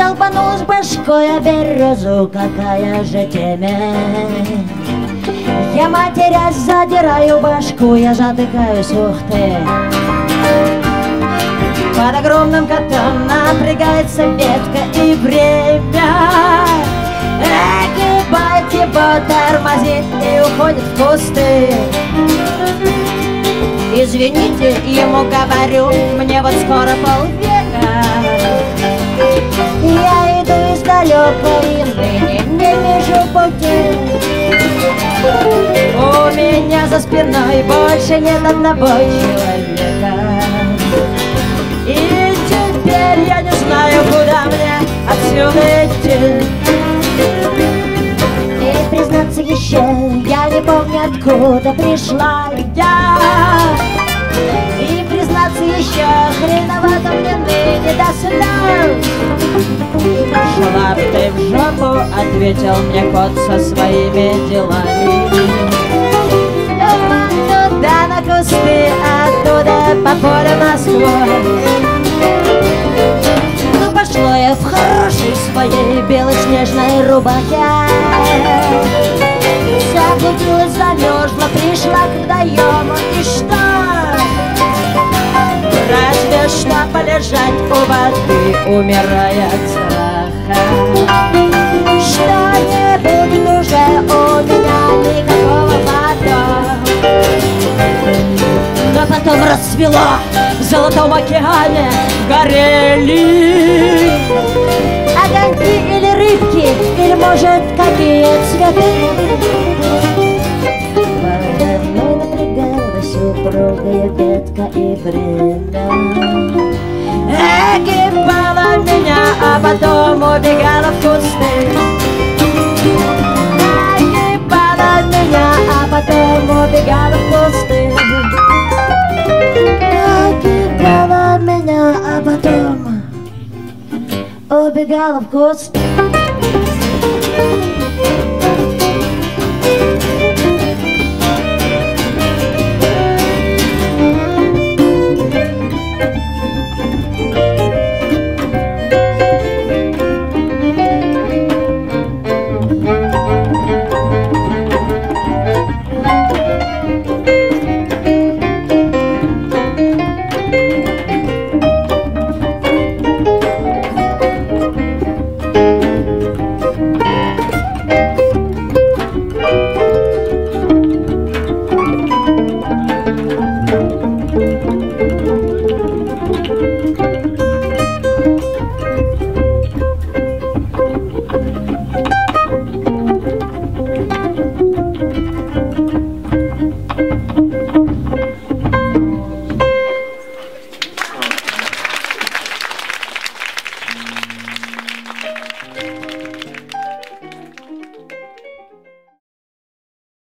долбанул с башкой о березу, какая же темень. Я, матерясь, задираю башку, я затыкаюсь, ух ты. Под огромным котом напрягается ветка, и время огибает его, тормозит и уходит в кусты. Извините, ему говорю, мне вот скоро полвека. Я иду издалека и ныне не вижу пути. У меня за спиной больше нет одного человека. И теперь я не знаю, куда мне отсюда идти. И признаться еще, я не помню, откуда пришла я. И признаться еще, хреновато мне ныне до слез. Шла б ты в жопу, ответил мне кот со своими делами. Туда на кусты, оттуда по полю насквозь. Ну пошло я в хорошей своей белоснежной рубахе. Заблудилась, замерзла, пришла к водоему. И что? Разве что полежать у воды, умирая от страха. Что-нибудь уже у меня никакого потом. Но потом расцвело в золотом океане, горели огоньки или рыбки, или, может, какие цветы. Мной напрягалась упругая ветка, и время огибала меня, а потом убегала в кусты. Огибала меня, а потом убегала в кусты. Огибала меня, а потом убегала в кусты.